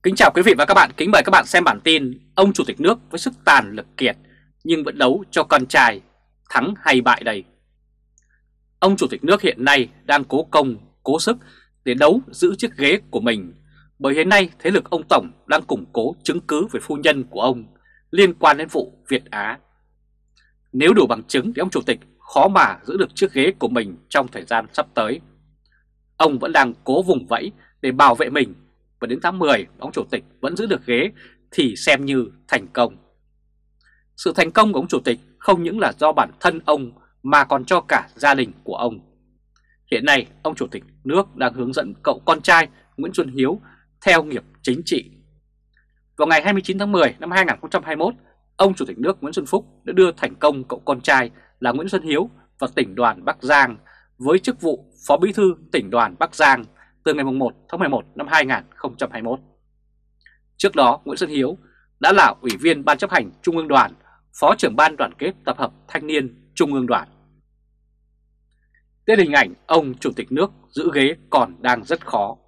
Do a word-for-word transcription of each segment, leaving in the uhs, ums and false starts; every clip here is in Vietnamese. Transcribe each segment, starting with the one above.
Kính chào quý vị và các bạn, kính mời các bạn xem bản tin ông Chủ tịch nước với sức tàn lực kiệt nhưng vẫn đấu cho con trai, thắng hay bại đây? Ông Chủ tịch nước hiện nay đang cố công, cố sức để đấu giữ chiếc ghế của mình, bởi hiện nay thế lực ông Tổng đang củng cố chứng cứ về phu nhân của ông liên quan đến vụ Việt Á. Nếu đủ bằng chứng thì ông Chủ tịch khó mà giữ được chiếc ghế của mình trong thời gian sắp tới. Ông vẫn đang cố vùng vẫy để bảo vệ mình, và đến tháng mười ông Chủ tịch vẫn giữ được ghế thì xem như thành công. Sự thành công của ông Chủ tịch không những là do bản thân ông mà còn cho cả gia đình của ông. Hiện nay ông Chủ tịch nước đang hướng dẫn cậu con trai Nguyễn Xuân Hiếu theo nghiệp chính trị. Vào ngày hai mươi chín tháng mười năm hai nghìn không trăm hai mươi mốt, ông Chủ tịch nước Nguyễn Xuân Phúc đã đưa thành công cậu con trai là Nguyễn Xuân Hiếu vào tỉnh đoàn Bắc Giang với chức vụ Phó Bí thư tỉnh đoàn Bắc Giang từ ngày một tháng mười một năm hai nghìn không trăm hai mươi mốt. Trước đó, Nguyễn Xuân Hiếu đã là Ủy viên Ban chấp hành Trung ương Đoàn, Phó trưởng Ban Đoàn kết Tập hợp Thanh niên Trung ương Đoàn. Đây là hình ảnh ông Chủ tịch nước giữ ghế còn đang rất khó.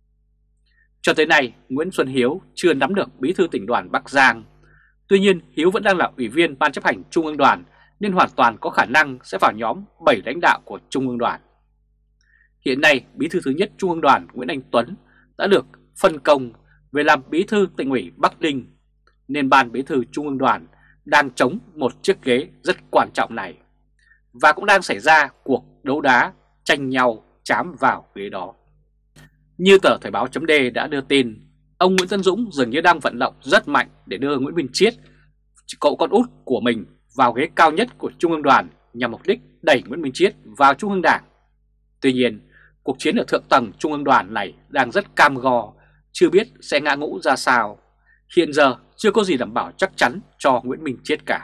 Cho tới nay, Nguyễn Xuân Hiếu chưa nắm được Bí thư tỉnh đoàn Bắc Giang. Tuy nhiên, Hiếu vẫn đang là Ủy viên Ban chấp hành Trung ương Đoàn nên hoàn toàn có khả năng sẽ vào nhóm bảy lãnh đạo của Trung ương Đoàn. Hiện nay, Bí thư thứ nhất Trung ương Đoàn Nguyễn Anh Tuấn đã được phân công về làm Bí thư Tỉnh ủy Bắc Ninh, nên Ban Bí thư Trung ương Đoàn đang chống một chiếc ghế rất quan trọng này, và cũng đang xảy ra cuộc đấu đá tranh nhau chám vào ghế đó. Như tờ Thời báo chấm D đã đưa tin, ông Nguyễn Tấn Dũng dường như đang vận động rất mạnh để đưa Nguyễn Minh Chiết, cậu con út của mình, vào ghế cao nhất của Trung ương Đoàn nhằm mục đích đẩy Nguyễn Minh Chiết vào Trung ương Đảng. Tuy nhiên, cuộc chiến ở thượng tầng Trung ương Đoàn này đang rất cam go, chưa biết sẽ ngã ngũ ra sao. Hiện giờ chưa có gì đảm bảo chắc chắn cho Nguyễn Minh Chiết cả.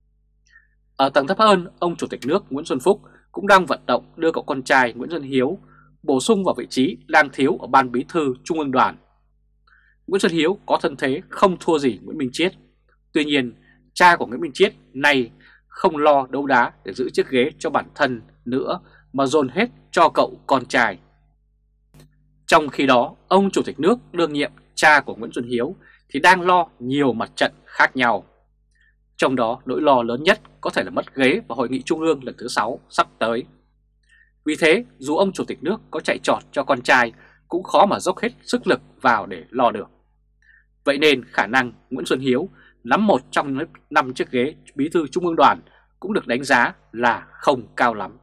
Ở tầng thấp hơn, ông Chủ tịch nước Nguyễn Xuân Phúc cũng đang vận động đưa cậu con trai Nguyễn Xuân Hiếu bổ sung vào vị trí đang thiếu ở Ban Bí thư Trung ương Đoàn. Nguyễn Xuân Hiếu có thân thế không thua gì Nguyễn Minh Chiết. Tuy nhiên, cha của Nguyễn Minh Chiết nay không lo đấu đá để giữ chiếc ghế cho bản thân nữa mà dồn hết cho cậu con trai. Trong khi đó, ông Chủ tịch nước đương nhiệm, cha của Nguyễn Xuân Hiếu, thì đang lo nhiều mặt trận khác nhau. Trong đó, nỗi lo lớn nhất có thể là mất ghế vào Hội nghị Trung ương lần thứ sáu sắp tới. Vì thế, dù ông Chủ tịch nước có chạy trọt cho con trai cũng khó mà dốc hết sức lực vào để lo được. Vậy nên khả năng Nguyễn Xuân Hiếu nắm một trong năm chiếc ghế Bí thư Trung ương Đoàn cũng được đánh giá là không cao lắm.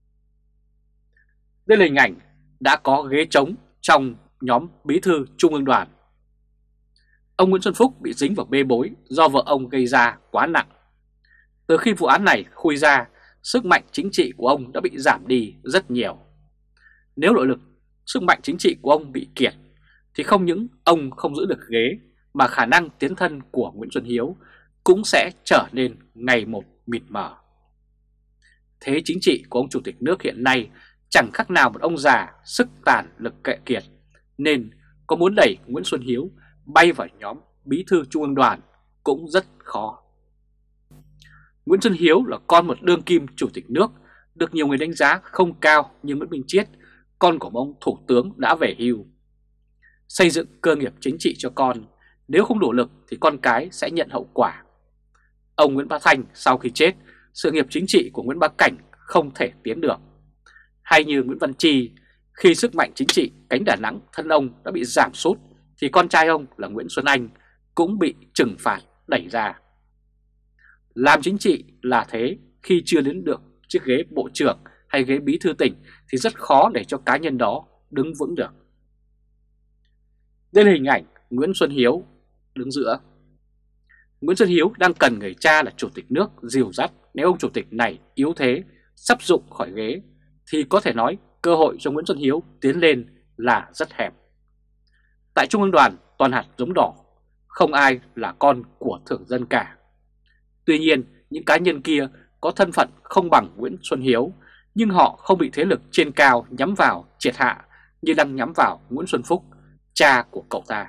Đây là hình ảnh đã có ghế trống trong nhóm Bí thư Trung ương Đoàn. Ông Nguyễn Xuân Phúc bị dính vào bê bối do vợ ông gây ra quá nặng. Từ khi vụ án này khui ra, sức mạnh chính trị của ông đã bị giảm đi rất nhiều. Nếu nội lực, sức mạnh chính trị của ông bị kiệt, thì không những ông không giữ được ghế, mà khả năng tiến thân của Nguyễn Xuân Hiếu cũng sẽ trở nên ngày một mịt mờ. Thế chính trị của ông Chủ tịch nước hiện nay chẳng khác nào một ông già sức tàn lực kệ kiệt, nên có muốn đẩy Nguyễn Xuân Hiếu bay vào nhóm Bí thư Trung ương Đoàn cũng rất khó. Nguyễn Xuân Hiếu là con một đương kim Chủ tịch nước, được nhiều người đánh giá không cao như Nguyễn Minh Chiết, con của ông Thủ tướng đã về hưu. Xây dựng cơ nghiệp chính trị cho con, nếu không đủ lực thì con cái sẽ nhận hậu quả. Ông Nguyễn Bá Thanh sau khi chết, sự nghiệp chính trị của Nguyễn Bá Cảnh không thể tiến được. Hay như Nguyễn Văn Chi, khi sức mạnh chính trị cánh Đà Nẵng thân ông đã bị giảm sút, thì con trai ông là Nguyễn Xuân Anh cũng bị trừng phạt đẩy ra. Làm chính trị là thế, khi chưa đến được chiếc ghế bộ trưởng hay ghế bí thư tỉnh thì rất khó để cho cá nhân đó đứng vững được. Đây là hình ảnh Nguyễn Xuân Hiếu đứng giữa. Nguyễn Xuân Hiếu đang cần người cha là Chủ tịch nước dìu dắt. Nếu ông Chủ tịch này yếu thế, sắp rụng khỏi ghế, thì có thể nói cơ hội cho Nguyễn Xuân Hiếu tiến lên là rất hẹp. Tại Trung ương Đoàn toàn hạt giống đỏ, không ai là con của thường dân cả. Tuy nhiên, những cá nhân kia có thân phận không bằng Nguyễn Xuân Hiếu, nhưng họ không bị thế lực trên cao nhắm vào triệt hạ như đang nhắm vào Nguyễn Xuân Phúc, cha của cậu ta.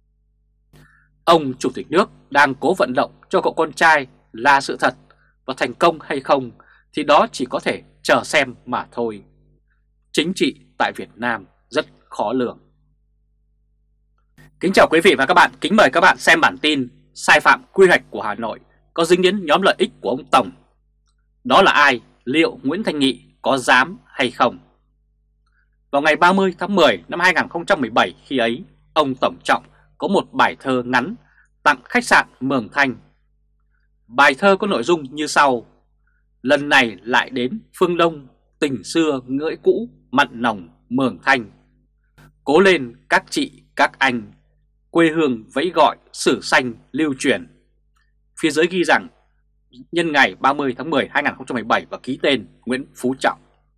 Ông Chủ tịch nước đang cố vận động cho cậu con trai là sự thật, và thành công hay không thì đó chỉ có thể chờ xem mà thôi. Chính trị tại Việt Nam rất khó lường. Kính chào quý vị và các bạn, kính mời các bạn xem bản tin sai phạm quy hoạch của Hà Nội có dính đến nhóm lợi ích của ông Tổng. Đó là ai? Liệu Nguyễn Thanh Nghị có dám hay không? Vào ngày ba mươi tháng mười năm hai nghìn không trăm mười bảy, khi ấy, ông Tổng Trọng có một bài thơ ngắn tặng khách sạn Mường Thanh. Bài thơ có nội dung như sau: lần này lại đến phương Đông, tình xưa ngưỡi cũ mặn nồng Mường Thanh. Cố lên các chị các anh, quê hương vẫy gọi sử xanh lưu truyền. Phía dưới ghi rằng nhân ngày ba mươi tháng mười năm hai nghìn không trăm mười bảy và ký tên Nguyễn Phú Trọng.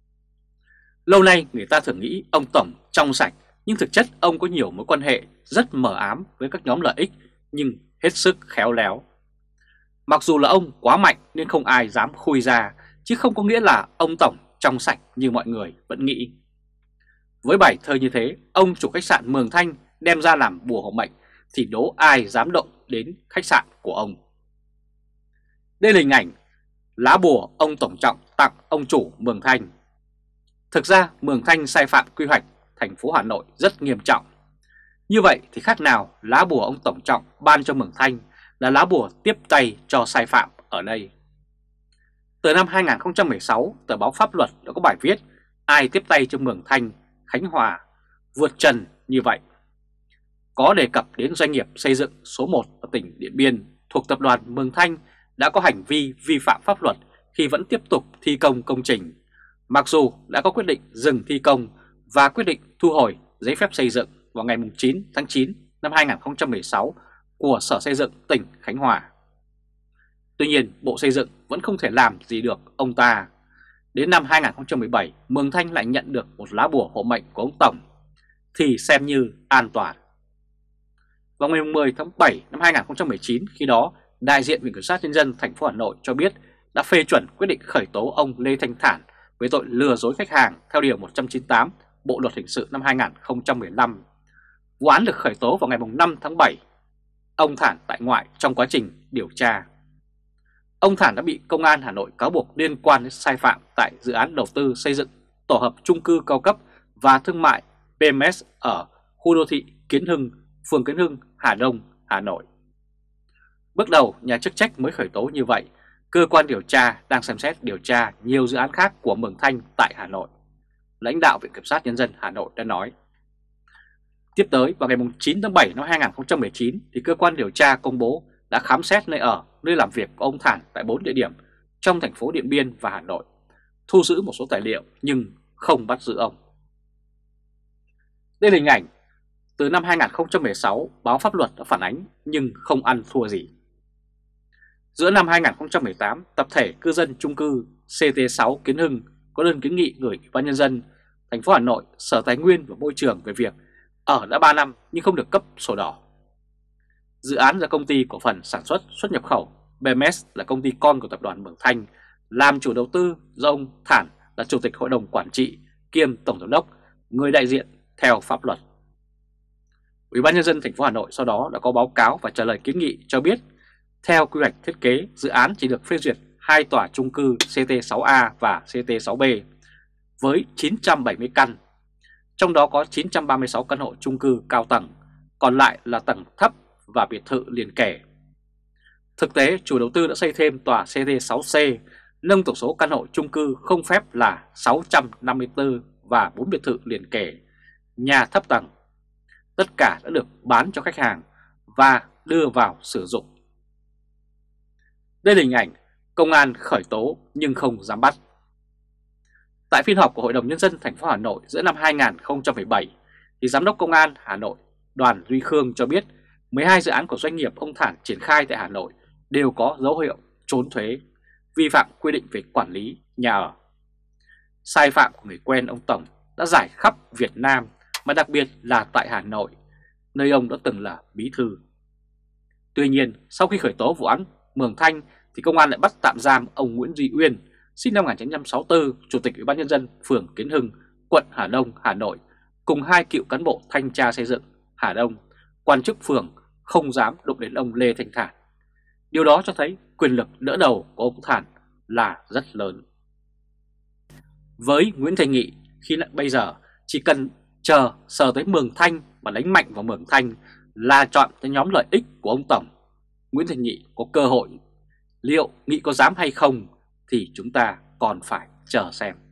Lâu nay người ta thường nghĩ ông Tổng trong sạch, nhưng thực chất ông có nhiều mối quan hệ rất mờ ám với các nhóm lợi ích nhưng hết sức khéo léo. Mặc dù là ông quá mạnh nên không ai dám khui ra, chứ không có nghĩa là ông Tổng trong sạch như mọi người vẫn nghĩ. Với bài thơ như thế, ông chủ khách sạn Mường Thanh đem ra làm bùa hộ mệnh thì đố ai dám động đến khách sạn của ông. Đây là hình ảnh lá bùa ông Tổng Trọng tặng ông chủ Mường Thanh. Thực ra Mường Thanh sai phạm quy hoạch thành phố Hà Nội rất nghiêm trọng. Như vậy thì khác nào lá bùa ông Tổng Trọng ban cho Mường Thanh là lá bùa tiếp tay cho sai phạm ở đây. Từ năm hai nghìn không trăm mười sáu, tờ báo Pháp Luật đã có bài viết ai tiếp tay cho Mường Thanh, Khánh Hòa vượt trần như vậy. Có đề cập đến doanh nghiệp xây dựng số một ở tỉnh Điện Biên thuộc tập đoàn Mường Thanh đã có hành vi vi phạm pháp luật khi vẫn tiếp tục thi công công trình, mặc dù đã có quyết định dừng thi công và quyết định thu hồi giấy phép xây dựng vào ngày chín tháng chín năm hai nghìn không trăm mười sáu của Sở Xây dựng tỉnh Khánh Hòa. Tuy nhiên, Bộ Xây dựng vẫn không thể làm gì được ông ta. Đến năm hai nghìn không trăm mười bảy, Mường Thanh lại nhận được một lá bùa hộ mệnh của ông Tổng thì xem như an toàn. Vào ngày mười tháng bảy năm hai nghìn không trăm mười chín, khi đó, đại diện Viện Kiểm sát Nhân dân thành phố Hà Nội cho biết đã phê chuẩn quyết định khởi tố ông Lê Thanh Thản với tội lừa dối khách hàng theo điều một trăm chín mươi tám Bộ Luật Hình sự năm hai nghìn không trăm mười lăm. Vụ án được khởi tố vào ngày năm tháng bảy. Ông Thản tại ngoại trong quá trình điều tra. Ông Thản đã bị Công an Hà Nội cáo buộc liên quan đến sai phạm tại dự án đầu tư xây dựng tổ hợp chung cư cao cấp và thương mại pê em ét ở khu đô thị Kiến Hưng, phường Kiến Hưng, Hà Đông, Hà Nội. Bước đầu, nhà chức trách mới khởi tố như vậy. Cơ quan điều tra đang xem xét điều tra nhiều dự án khác của Mường Thanh tại Hà Nội, lãnh đạo Viện Kiểm sát Nhân dân Hà Nội đã nói. Tiếp tới, vào ngày chín tháng bảy năm hai nghìn không trăm mười chín, thì cơ quan điều tra công bố đã khám xét nơi ở, nơi làm việc của ông Thản tại bốn địa điểm trong thành phố Điện Biên và Hà Nội, thu giữ một số tài liệu nhưng không bắt giữ ông. Đây là hình ảnh từ năm hai nghìn không trăm mười sáu, báo Pháp Luật đã phản ánh nhưng không ăn thua gì. Giữa năm hai nghìn không trăm mười tám, tập thể cư dân chung cư xê tê sáu Kiến Hưng có đơn kiến nghị gửi Ủy ban Nhân dân thành phố Hà Nội, Sở Tài nguyên và Môi trường về việc ở đã ba năm nhưng không được cấp sổ đỏ. Dự án do công ty cổ phần sản xuất xuất nhập khẩu bê em ét là công ty con của tập đoàn Mường Thanh làm chủ đầu tư, do ông Thản là chủ tịch hội đồng quản trị kiêm tổng giám đốc, người đại diện theo pháp luật. Ủy ban Nhân dân thành phố Hà Nội sau đó đã có báo cáo và trả lời kiến nghị cho biết theo quy hoạch thiết kế, dự án chỉ được phê duyệt hai tòa chung cư xê tê sáu A và xê tê sáu B với chín trăm bảy mươi căn, trong đó có chín trăm ba mươi sáu căn hộ chung cư cao tầng, còn lại là tầng thấp và biệt thự liền kề. Thực tế, chủ đầu tư đã xây thêm tòa xê tê sáu C, nâng tổng số căn hộ chung cư không phép là sáu trăm năm mươi tư và bốn biệt thự liền kề, nhà thấp tầng. Tất cả đã được bán cho khách hàng và đưa vào sử dụng. Đây là hình ảnh công an khởi tố nhưng không dám bắt. Tại phiên họp của Hội đồng Nhân dân thành phố Hà Nội giữa năm hai nghìn không trăm mười bảy, thì Giám đốc Công an Hà Nội Đoàn Duy Khương cho biết mười hai dự án của doanh nghiệp ông Thản triển khai tại Hà Nội đều có dấu hiệu trốn thuế, vi phạm quy định về quản lý nhà ở. Sai phạm của người quen ông Tổng đã rải khắp Việt Nam, mà đặc biệt là tại Hà Nội, nơi ông đã từng là bí thư. Tuy nhiên, sau khi khởi tố vụ án Mường Thanh thì công an lại bắt tạm giam ông Nguyễn Duy Uyên, sinh năm một nghìn chín trăm sáu mươi tư, Chủ tịch Ủy ban Nhân dân phường Kiến Hưng, quận Hà Đông, Hà Nội, cùng hai cựu cán bộ thanh tra xây dựng Hà Đông, quan chức phường không dám đụng đến ông Lê Thanh Thản. Điều đó cho thấy quyền lực đỡ đầu của ông Thản là rất lớn. Với Nguyễn Thanh Nghị, khi bây giờ chỉ cần chờ sờ tới Mường Thanh và đánh mạnh vào Mường Thanh là chọn cái nhóm lợi ích của ông Tổng, Nguyễn Thành Nghị có cơ hội. Liệu Nghị có dám hay không thì chúng ta còn phải chờ xem.